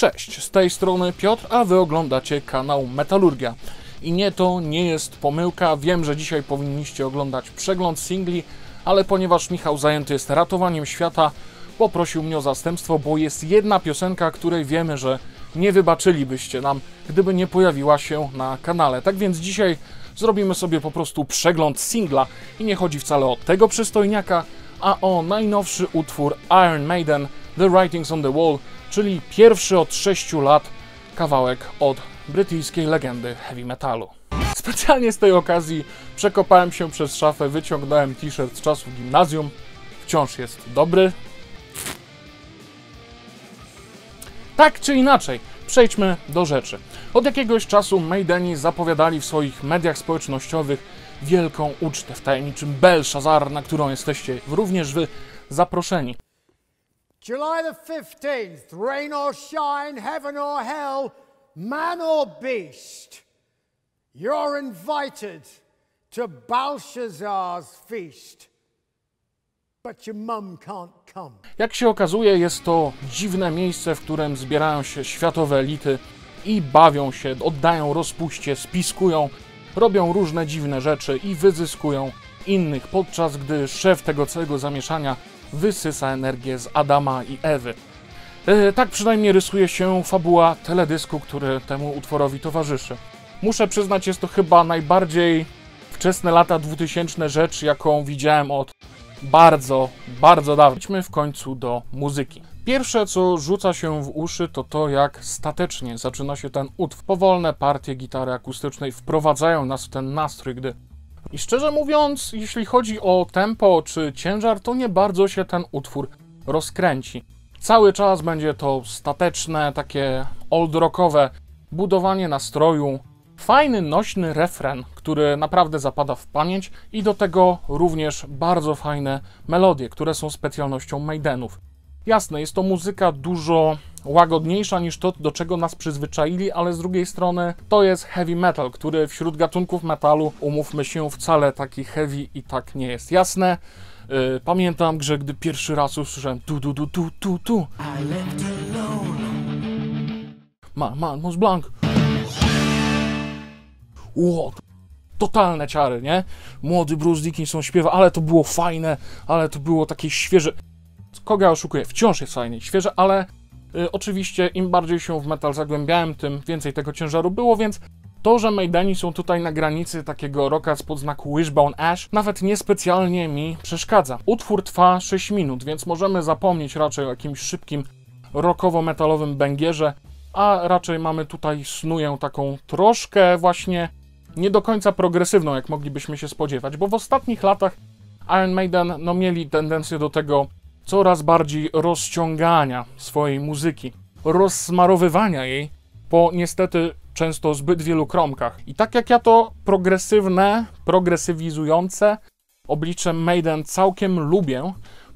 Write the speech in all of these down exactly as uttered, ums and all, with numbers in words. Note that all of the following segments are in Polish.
Cześć, z tej strony Piotr, a wy oglądacie kanał Metalurgia. I nie, to nie jest pomyłka, wiem, że dzisiaj powinniście oglądać przegląd singli, ale ponieważ Michał zajęty jest ratowaniem świata, poprosił mnie o zastępstwo, bo jest jedna piosenka, której wiemy, że nie wybaczylibyście nam, gdyby nie pojawiła się na kanale. Tak więc dzisiaj zrobimy sobie po prostu przegląd singla i nie chodzi wcale o tego przystojniaka, a o najnowszy utwór Iron Maiden, The Writings on the Wall, czyli pierwszy od sześciu lat kawałek od brytyjskiej legendy heavy metalu. Specjalnie z tej okazji przekopałem się przez szafę, wyciągnąłem t-shirt z czasów gimnazjum. Wciąż jest dobry. Tak czy inaczej, przejdźmy do rzeczy. Od jakiegoś czasu Maideni zapowiadali w swoich mediach społecznościowych wielką ucztę w tajemniczym Belshazzar, na którą jesteście również wy zaproszeni. July the fifteenth, rain or shine, heaven or hell, man or beast, you're invited to Belshazzar's feast, but your mum can't come. Jak się okazuje, jest to dziwne miejsce, w którym zbierają się światowe elity i bawią się, oddają rozpuście, spiskują, robią różne dziwne rzeczy i wyzyskują innych, podczas gdy szef tego całego zamieszania wysysa energię z Adama i Ewy. E, tak przynajmniej rysuje się fabuła teledysku, który temu utworowi towarzyszy. Muszę przyznać, jest to chyba najbardziej wczesne lata dwutysięczne rzecz, jaką widziałem od bardzo, bardzo dawno. Idźmy w końcu do muzyki. Pierwsze, co rzuca się w uszy, to to, jak statecznie zaczyna się ten utwór. Powolne partie gitary akustycznej wprowadzają nas w ten nastrój, gdy... I szczerze mówiąc, jeśli chodzi o tempo czy ciężar, to nie bardzo się ten utwór rozkręci. Cały czas będzie to stateczne, takie old rockowe budowanie nastroju, fajny, nośny refren, który naprawdę zapada w pamięć i do tego również bardzo fajne melodie, które są specjalnością Maidenów. Jasne, jest to muzyka dużo łagodniejsza niż to, do czego nas przyzwyczaili, ale z drugiej strony to jest heavy metal, który wśród gatunków metalu, umówmy się, wcale taki heavy i tak nie jest. Jasne, yy, pamiętam, że gdy pierwszy raz usłyszałem tu tu tu tu tu tu Man, man, Mont Blanc. Ło, totalne ciary, nie? Młody Bruce Dickinson śpiewa, ale to było fajne, ale to było takie świeże. Kogo ja oszukuję? Wciąż jest fajnie, świeże, ale y, oczywiście im bardziej się w metal zagłębiałem, tym więcej tego ciężaru było, więc to, że Maideni są tutaj na granicy takiego rocka spod znaku Wishbone Ash, nawet niespecjalnie mi przeszkadza. Utwór trwa sześć minut, więc możemy zapomnieć raczej o jakimś szybkim rockowo-metalowym bęgierze, a raczej mamy tutaj snuję taką troszkę właśnie nie do końca progresywną, jak moglibyśmy się spodziewać, bo w ostatnich latach Iron Maiden no, mieli tendencję do tego coraz bardziej rozciągania swojej muzyki, rozsmarowywania jej po niestety często zbyt wielu kromkach. I tak jak ja to progresywne, progresywizujące oblicze Maiden całkiem lubię,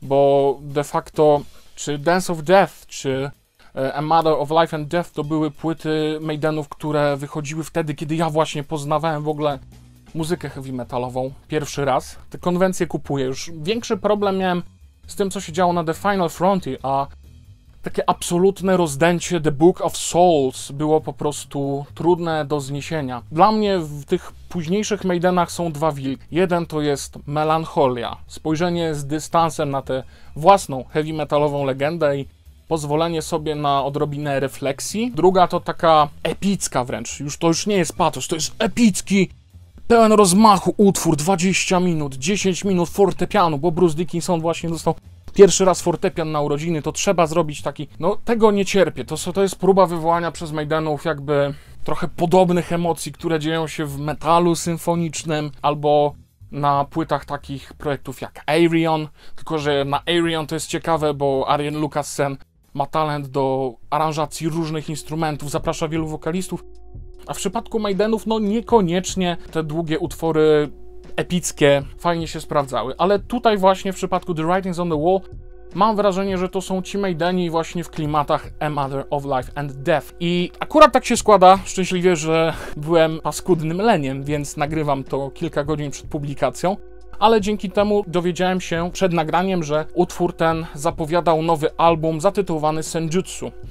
bo de facto czy Dance of Death, czy A Matter of Life and Death to były płyty Maidenów, które wychodziły wtedy, kiedy ja właśnie poznawałem w ogóle muzykę heavy metalową pierwszy raz. Te konwencje kupuję. Już większy problem miałem z tym, co się działo na The Final Frontier, a takie absolutne rozdęcie The Book of Souls było po prostu trudne do zniesienia. Dla mnie w tych późniejszych Maidenach są dwa wilki. Jeden to jest melancholia, spojrzenie z dystansem na tę własną heavy metalową legendę i pozwolenie sobie na odrobinę refleksji. Druga to taka epicka wręcz, już to już nie jest patos, to jest epicki, pełen rozmachu utwór, dwadzieścia minut, dziesięć minut fortepianu, bo Bruce Dickinson właśnie dostał pierwszy raz fortepian na urodziny, to trzeba zrobić taki, no tego nie cierpię, to, to jest próba wywołania przez Maidenów jakby trochę podobnych emocji, które dzieją się w metalu symfonicznym, albo na płytach takich projektów jak Ayreon, tylko że na Ayreon to jest ciekawe, bo Arjen Lucassen ma talent do aranżacji różnych instrumentów, zaprasza wielu wokalistów, a w przypadku Maidenów no niekoniecznie te długie utwory epickie fajnie się sprawdzały, ale tutaj właśnie w przypadku The Writings on the Wall mam wrażenie, że to są ci Maideni właśnie w klimatach A Matter of Life and Death. I akurat tak się składa, szczęśliwie, że byłem paskudnym leniem, więc nagrywam to kilka godzin przed publikacją, ale dzięki temu dowiedziałem się przed nagraniem, że utwór ten zapowiadał nowy album zatytułowany Senjutsu.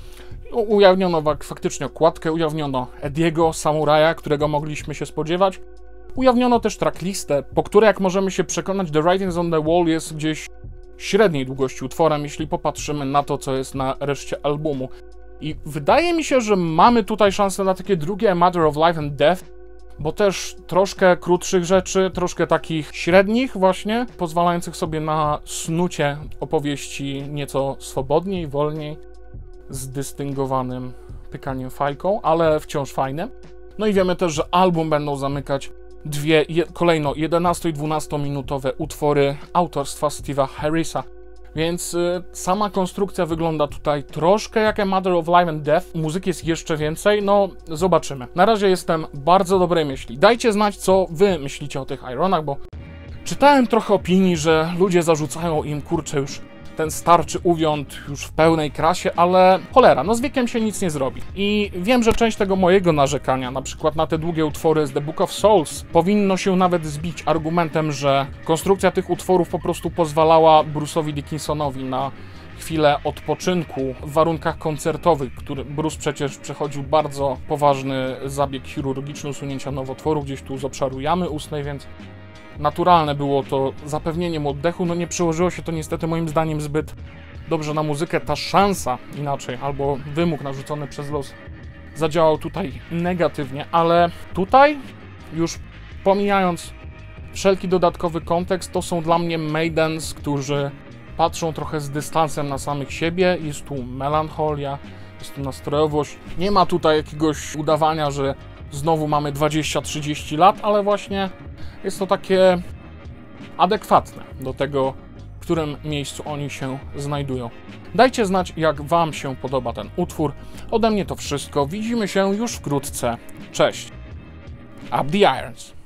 Ujawniono faktycznie okładkę, ujawniono Ediego, samuraja, którego mogliśmy się spodziewać. Ujawniono też tracklistę, po której, jak możemy się przekonać, The Writings on the Wall jest gdzieś średniej długości utworem, jeśli popatrzymy na to, co jest na reszcie albumu. I wydaje mi się, że mamy tutaj szansę na takie drugie A Matter of Life and Death, bo też troszkę krótszych rzeczy, troszkę takich średnich właśnie, pozwalających sobie na snucie opowieści nieco swobodniej, wolniej, z dystyngowanym pykaniem fajką, ale wciąż fajne. No i wiemy też, że album będą zamykać dwie je, kolejno jedenasto- i dwunastominutowe utwory autorstwa Steve'a Harrisa. Więc y, sama konstrukcja wygląda tutaj troszkę jak A Matter of Life and Death. Muzyki jest jeszcze więcej, no zobaczymy. Na razie jestem bardzo dobrej myśli. Dajcie znać, co wy myślicie o tych Ironach, bo czytałem trochę opinii, że ludzie zarzucają im, kurczę, już ten starczy uwiąd już w pełnej krasie, ale cholera, no z wiekiem się nic nie zrobi. I wiem, że część tego mojego narzekania, na przykład na te długie utwory z The Book of Souls, powinno się nawet zbić argumentem, że konstrukcja tych utworów po prostu pozwalała Bruce'owi Dickinsonowi na chwilę odpoczynku w warunkach koncertowych, który Bruce przecież przechodził bardzo poważny zabieg chirurgiczny usunięcia nowotworu gdzieś tu z obszaru jamy ustnej, więc naturalne było to zapewnienie mu oddechu. No nie przełożyło się to niestety moim zdaniem zbyt dobrze na muzykę. Ta szansa inaczej, albo wymóg narzucony przez los zadziałał tutaj negatywnie, ale tutaj już pomijając wszelki dodatkowy kontekst, to są dla mnie Maidens, którzy patrzą trochę z dystansem na samych siebie. Jest tu melancholia, jest tu nastrojowość. Nie ma tutaj jakiegoś udawania, że znowu mamy dwadzieścia trzydzieści lat, ale właśnie jest to takie adekwatne do tego, w którym miejscu oni się znajdują. Dajcie znać, jak wam się podoba ten utwór. Ode mnie to wszystko. Widzimy się już wkrótce. Cześć. Up the Irons.